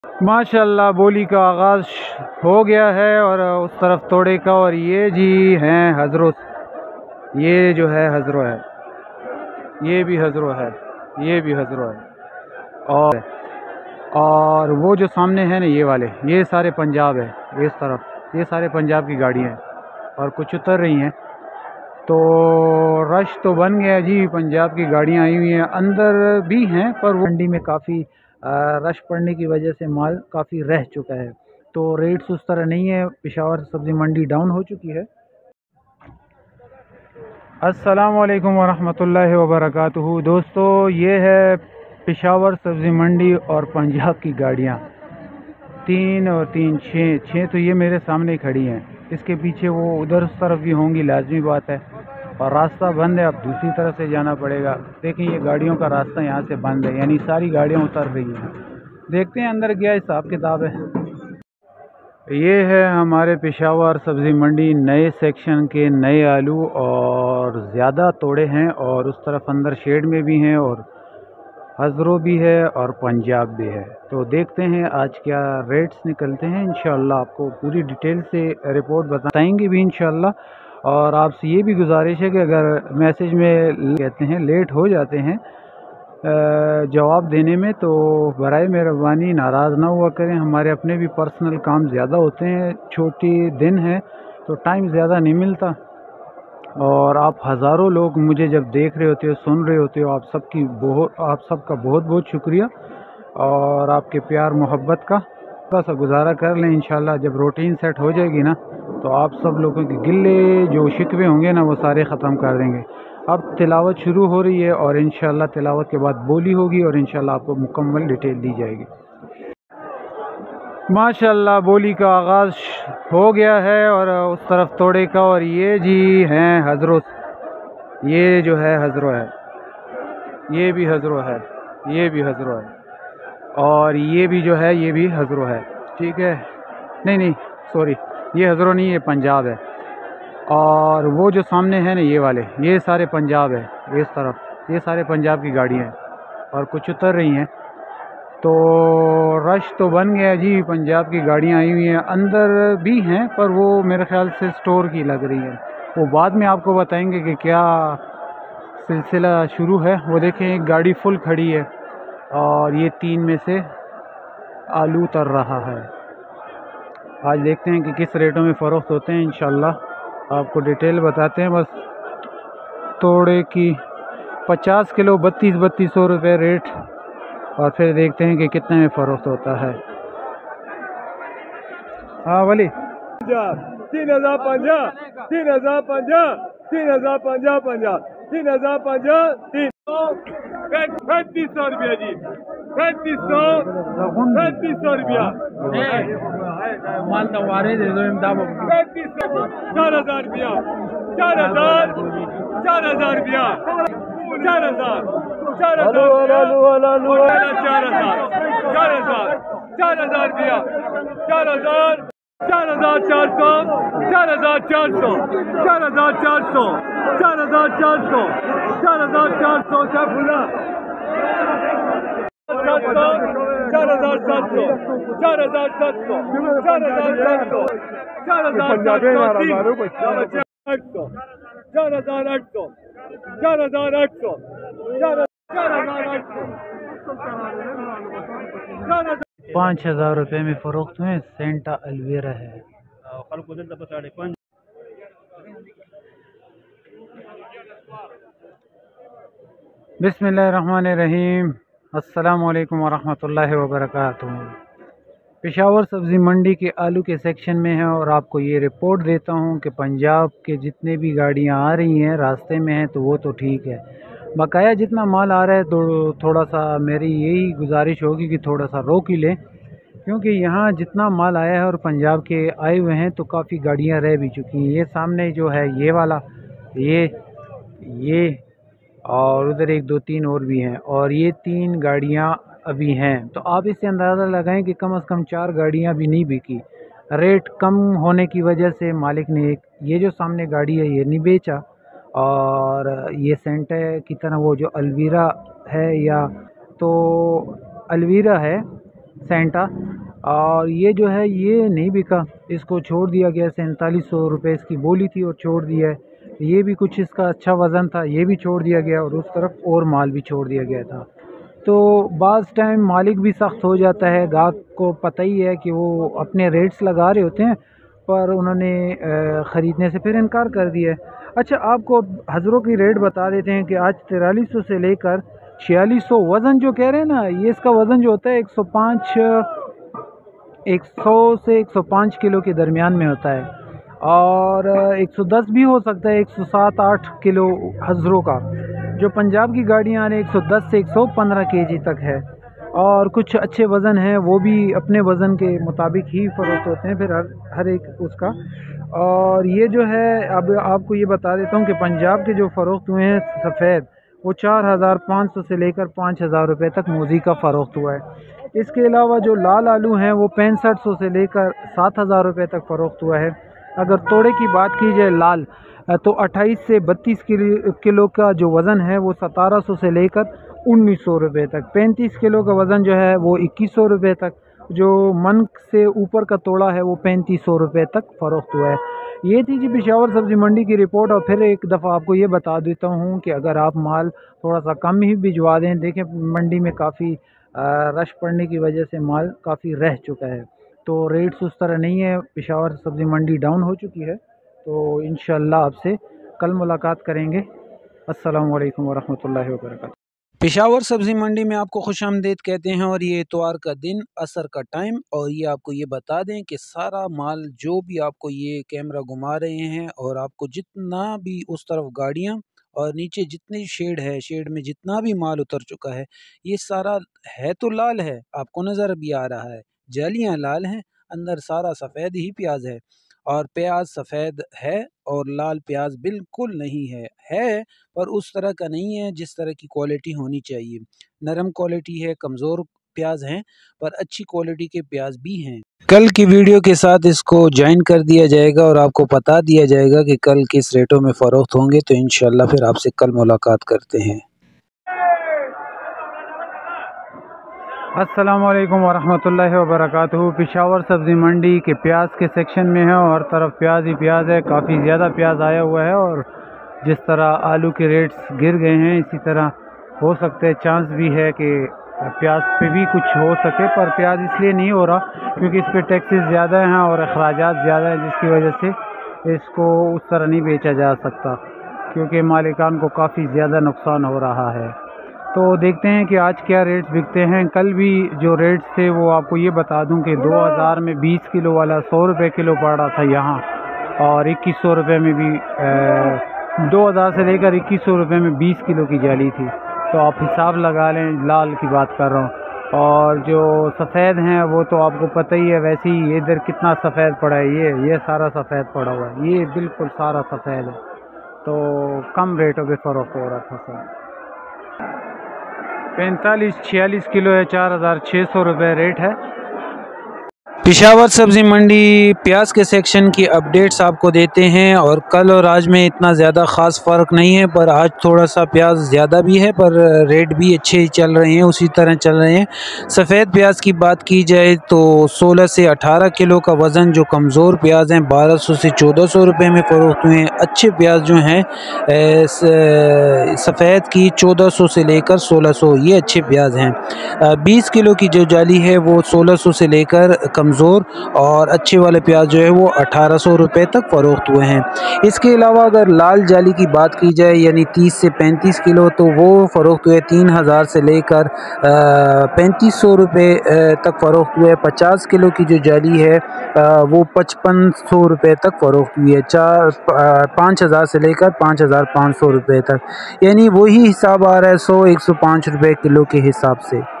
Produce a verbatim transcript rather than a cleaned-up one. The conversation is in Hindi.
माशाल्लाह बोली का आगाज़ हो गया है और उस तरफ तोड़े का। और ये जी हैं हज़रो, ये जो है हज़रो है, ये भी हज़रो है, ये भी हज़रो है। और और वो जो सामने है ना ये वाले, ये सारे पंजाब है। इस तरफ ये सारे पंजाब की गाड़ियाँ हैं और कुछ उतर रही हैं। तो रश तो बन गया जी, पंजाब की गाड़ियाँ आई हुई हैं, अंदर भी हैं पर वो मंडी में काफ़ी रश पड़ने की वजह से माल काफ़ी रह चुका है। तो रेट्स उस तरह नहीं है। पेशावर सब्ज़ी मंडी डाउन हो चुकी है। अस्सलाम वालेकुम वरहमतुल्लाहि वबरकातुहू। दोस्तों ये है पेशावर सब्ज़ी मंडी और पंजाब की गाड़ियाँ, तीन और तीन छः छः तो ये मेरे सामने खड़ी हैं। इसके पीछे वो उधर उस तरफ भी होंगी, लाजमी बात है। और रास्ता बंद है, अब दूसरी तरफ से जाना पड़ेगा। देखें ये गाड़ियों का रास्ता यहाँ से बंद है, यानी सारी गाड़ियाँ उतर रही हैं। देखते हैं अंदर क्या हिसाब किताब है। ये है हमारे पेशावर सब्ज़ी मंडी नए सेक्शन के नए आलू, और ज़्यादा तोड़े हैं और उस तरफ अंदर शेड में भी हैं और हज़रो भी है और पंजाब भी है। तो देखते हैं आज क्या रेट्स निकलते हैं। इंशाअल्लाह आपको पूरी डिटेल से रिपोर्ट बताएंगे भी इंशाअल्लाह। और आपसे ये भी गुजारिश है कि अगर मैसेज में कहते हैं लेट हो जाते हैं जवाब देने में, तो बराए मेहरबानी नाराज़ ना हुआ करें। हमारे अपने भी पर्सनल काम ज़्यादा होते हैं, छोटी दिन है तो टाइम ज़्यादा नहीं मिलता। और आप हज़ारों लोग मुझे जब देख रहे होते हो, सुन रहे होते हो, आप सबकी बहुत आप सबका बहुत बहुत शुक्रिया और आपके प्यार मोहब्बत का। थोड़ा सा गुजारा कर लें, इंशाल्लाह जब रूटीन सेट हो जाएगी ना तो आप सब लोगों के गिले जो शिकवे होंगे ना वो सारे ख़त्म कर देंगे। अब तिलावत शुरू हो रही है और इंशाल्लाह तिलावत के बाद बोली होगी और इंशाल्लाह आपको मुकम्मल डिटेल दी जाएगी। माशाल्लाह बोली का आगाज़ हो गया है और उस तरफ तोड़े का। और ये जी हैं हज़रो, ये जो है हज़रो है, ये भी हज़रो है, ये भी हज़रो है। और ये भी जो है ये भी हज़रो है, ठीक है। नहीं नहीं सॉरी, ये हज़रो नहीं, ये पंजाब है। और वो जो सामने है ना ये वाले, ये सारे पंजाब है। इस तरफ ये सारे पंजाब की गाड़ियाँ हैं और कुछ उतर रही हैं। तो रश तो बन गया जी, पंजाब की गाड़ियाँ आई हुई हैं, अंदर भी हैं पर वो मेरे ख़्याल से स्टोर की लग रही है। वो बाद में आपको बताएंगे कि क्या सिलसिला शुरू है। वो देखें एक गाड़ी फुल खड़ी है और ये तीन में से आलू उतर रहा है। आज देखते हैं कि किस रेटों में फ़रोख्त होते हैं, इंशाल्लाह आपको डिटेल बताते हैं। बस तोड़े की पचास किलो बत्तीस बत्तीस सौ रुपये रेट, और फिर देखते हैं कि कितने में फ़रोख्त होता है। हाँ वाली तीन हजार पंजाह, तीन हजार पंजाह, तीन हजार पंजाह पंजाह, तीन हजार पंजाह, तीन पैंतीस सौ रुपया जी, पैंतीस सौ पैंतीस सौ रुपया माल तवारे दे दो इमदाद। पैंतीस सौ, चार हजार रुपया, चार हजार चार हजार रुपया, चार हजार चार हजार चार हजार चार हजार चार हजार रुपया, चार हजार चार हजार चार सौ, चार हजार चार सौ, चार हजार चार सौ, चार हजार चार सौ, चार हजार चार सौ, सात सौ, चार हजार सात सौ, चार हजार सात सौ, चार हजार सात सौ, चार हजार सात सौ, आठ सौ, चार हजार आठ सौ, चार हजार आठ सौ, चार हजार आठ सौ, चार हजार पाँच हज़ार रुपये में फ़रोख्त हुए। सेंटा अल्वेरा है। बिस्मिल्लाहिर्रहमानिर्रहीम, अस्सलाम वालेकुम वरहमतुल्लाहि वबरकातुहू। पेशावर सब्ज़ी मंडी के आलू के सेक्शन में है और आपको ये रिपोर्ट देता हूँ कि पंजाब के जितने भी गाड़ियाँ आ रही हैं रास्ते में हैं तो वो तो ठीक है, बकाया जितना माल आ रहा है तो थोड़ा सा मेरी यही गुजारिश होगी कि थोड़ा सा रोक ही लें, क्योंकि यहाँ जितना माल आया है और पंजाब के आए हुए हैं तो काफ़ी गाड़ियाँ रह भी चुकी हैं। ये सामने जो है ये वाला, ये ये और उधर एक दो तीन और भी हैं, और ये तीन गाड़ियाँ अभी हैं। तो आप इससे अंदाज़ा लगाएं कि कम से कम चार गाड़ियाँ भी नहीं बिकी। रेट कम होने की वजह से मालिक ने एक ये जो सामने गाड़ी है ये नहीं बेचा, और ये सेंटा की तरह वो जो अलवीरा है, या तो अलवीरा है सेंटा, और ये जो है ये नहीं बिका, इसको छोड़ दिया गया। सैंतालीस सौ रुपये इसकी बोली थी और छोड़ दिया है। ये भी कुछ इसका अच्छा वज़न था, ये भी छोड़ दिया गया, और उस तरफ और माल भी छोड़ दिया गया था। तो बाज़ टाइम मालिक भी सख्त हो जाता है, गाहक को पता ही है कि वो अपने रेट्स लगा रहे होते हैं, पर उन्होंने ख़रीदने से फिर इनकार कर दिया है। अच्छा, आपको हज़रों की रेट बता देते हैं कि आज तिरालीस सौ से लेकर छियालीस सौ वज़न जो कह रहे हैं ना, ये इसका वज़न जो होता है एक सौ पाँच एक सौ से एक सौ पाँच किलो के दरमियान में होता है, और एक सौ दस भी हो सकता है, एक सौ सात आठ किलो हज़रों का। जो पंजाब की गाड़ियाँ आ रही हैं एक सौ दस से एक सौ पंद्रह केजी तक है, और कुछ अच्छे वज़न हैं वो भी अपने वज़न के मुताबिक ही फ़रोख्त होते हैं फिर हर हर एक उसका। और ये जो है, अब आपको ये बता देता हूँ कि पंजाब के जो फ़रोख्त हुए हैं सफ़ेद, वो चार हज़ार पाँच सौ से लेकर पाँच हज़ार रुपये तक मोज़ी का फ़रोख्त हुआ है। इसके अलावा जो लाल आलू हैं वो पैंसठ सौ से लेकर सात हज़ार रुपये तक फ़रोख्त हुआ है। अगर तोड़े की बात की जाए लाल, तो अट्ठाईस से बत्तीस किलो का जो वज़न है वो सतारह सौ से लेकर उन्नीस सौ रुपये तक, पैंतीस किलो का वज़न जो है वो इक्कीस सौ रुपये तक, जो मन से ऊपर का तोड़ा है वो पैंतीस सौ रुपये तक फ़रोख्त हुआ है। ये थी जी पेशावर सब्ज़ी मंडी की रिपोर्ट। और फिर एक दफ़ा आपको ये बता देता हूँ कि अगर आप माल थोड़ा सा कम ही भिजवा दें, देखें मंडी में काफ़ी रश पड़ने की वजह से माल काफ़ी रह चुका है, तो रेट्स उस तरह नहीं है। पेशावर सब्ज़ी मंडी डाउन हो चुकी है। तो इंशाअल्लाह आपसे कल मुलाकात करेंगे। अस्सलामु अलैकुम वरहमतुल्लाहि वबरकातुहू। पेशावर सब्ज़ी मंडी में आपको खुशामदीद कहते हैं, और ये इतवार का दिन, असर का टाइम। और ये आपको ये बता दें कि सारा माल जो भी आपको ये कैमरा घुमा रहे हैं, और आपको जितना भी उस तरफ गाड़ियाँ और नीचे जितनी शेड है, शेड में जितना भी माल उतर चुका है, ये सारा है तो लाल है, आपको नज़र भी आ रहा है, जालियाँ लाल हैं, अंदर सारा सफ़ेद ही प्याज है। और प्याज सफ़ेद है और लाल प्याज बिल्कुल नहीं है है पर उस तरह का नहीं है जिस तरह की क्वालिटी होनी चाहिए। नरम क्वालिटी है, कमज़ोर प्याज हैं, पर अच्छी क्वालिटी के प्याज भी हैं। कल की वीडियो के साथ इसको ज्वाइन कर दिया जाएगा और आपको बता दिया जाएगा कि कल किस रेटों में फ़रोख्त होंगे। तो इंशाल्लाह फिर आपसे कल मुलाकात करते हैं। अस्सलाम वालेकुम वरहमतुल्लाहि वबरकातुहू। पेशावर सब्ज़ी मंडी के प्याज के सेक्शन में है, और तरफ प्याज ही प्याज है, काफ़ी ज़्यादा प्याज आया हुआ है। और जिस तरह आलू के रेट्स गिर गए हैं, इसी तरह हो सकते हैं, चांस भी है कि प्याज पे भी कुछ हो सके, पर प्याज इसलिए नहीं हो रहा क्योंकि इस पर टैक्सेस ज़्यादा हैं और अखराजात ज़्यादा हैं, जिसकी वजह से इसको उस तरह नहीं बेचा जा सकता, क्योंकि मालिकान को काफ़ी ज़्यादा नुकसान हो रहा है। तो देखते हैं कि आज क्या रेट्स बिकते हैं। कल भी जो रेट्स थे वो आपको ये बता दूं कि दो हज़ार में बीस किलो वाला सौ रुपये किलो पड़ रहा था यहाँ, और इक्कीस सौ रुपये में भी दो हज़ार से लेकर इक्कीस सौ रुपये में बीस किलो की जाली थी। तो आप हिसाब लगा लें, लाल की बात कर रहा हूँ। और जो सफ़ेद हैं वो तो आपको पता ही है, वैसे ही इधर कितना सफ़ेद पड़ा है, ये ये सारा सफ़ेद पड़ा हुआ है, ये बिल्कुल सारा सफ़ेद है। तो कम रेटों पे फ़रोख्त हो रहा था सर। पैंतालीस छियालीस किलो है, चार हज़ार छः सौ रुपये रेट है। पेशावर सब्ज़ी मंडी प्याज के सेक्शन की अपडेट्स आपको देते हैं, और कल और आज में इतना ज़्यादा ख़ास फ़र्क नहीं है, पर आज थोड़ा सा प्याज ज़्यादा भी है, पर रेट भी अच्छे ही चल रहे हैं, उसी तरह चल रहे हैं। सफ़ेद प्याज की बात की जाए तो सोलह से अठारह किलो का वज़न जो कमज़ोर प्याज हैं बारह सौ से चौदह सौ रुपये में फ़रोख्त हुए हैं। अच्छे प्याज जो हैं सफ़ेद की चौदह सौ से लेकर सोलह सौ, ये अच्छे प्याज हैं। बीस किलो की जो जाली है वो सोलह सौ से लेकर कमज़ोर, और अच्छे वाले प्याज जो है वो अठारह सौ रुपये तक फ़रोख्त हुए हैं। इसके अलावा अगर लाल जाली की बात की जाए यानी तीस से पैंतीस किलो, तो वो फ़रोख्त हुए तीन हज़ार से लेकर पैंतीस सौ रुपये तक फ़रोख्त हुए। पचास किलो की जो जाली है आ, वो पचपन सौ रुपये तक फ़रोख्त हुई है। चार पाँच हज़ार से लेकर पाँच हज़ार पाँच सौ रुपये तक, यानी वही हिसाब आ रहा है सौ एक सौ पाँच रुपये किलो के हिसाब से।